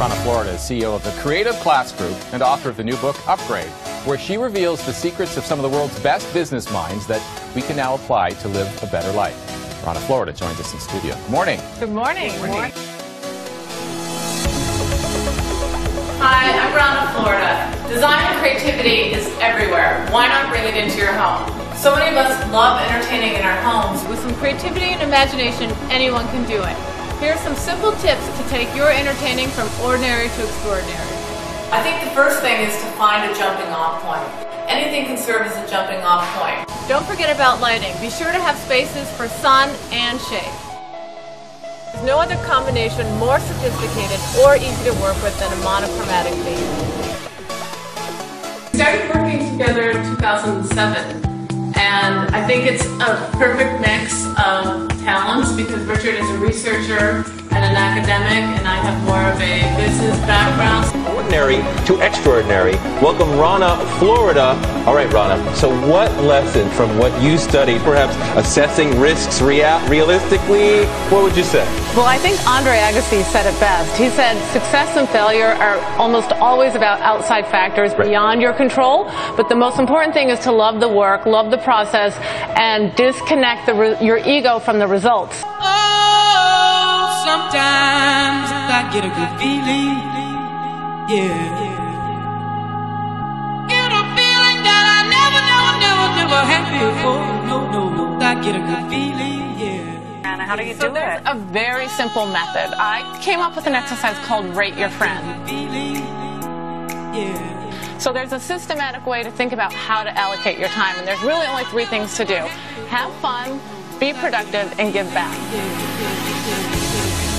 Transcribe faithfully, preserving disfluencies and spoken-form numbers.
Rana Florida is C E O of the Creative Class Group and author of the new book, Upgrade, where she reveals the secrets of some of the world's best business minds that we can now apply to live a better life. Rana Florida joins us in studio. Good morning. Good morning. Good morning. Hi, I'm Rana Florida. Design and creativity is everywhere. Why not bring it into your home? So many of us love entertaining in our homes. With some creativity and imagination, anyone can do it. Here are some simple tips to take your entertaining from ordinary to extraordinary. I think the first thing is to find a jumping off point. Anything can serve as a jumping off point. Don't forget about lighting. Be sure to have spaces for sun and shade. There's no other combination more sophisticated or easy to work with than a monochromatic theme. We started working together in two thousand seven, and I think it's a perfect mix of talents because Richard is a researcher and an academic, and I have more of a business background. Ordinary to extraordinary. Welcome, Rana Florida. All right, Rana, so what lesson from what you studied, perhaps assessing risks rea realistically, what would you say? Well, I think Andre Agassi said it best. He said success and failure are almost always about outside factors Right. beyond your control, but the most important thing is to love the work, love the process, and disconnect the re your ego from the results. Oh, sometimes I get a good feeling, yeah. Get a feeling that I never, never, never, never had before. No, no, no, I get a good feeling, yeah. Anna, how do you So do there's it? a very simple method. I came up with an exercise called Rate Your Friend. Feeling, yeah. So there's a systematic way to think about how to allocate your time, and there's really only three things to do. Have fun, be productive, and give back.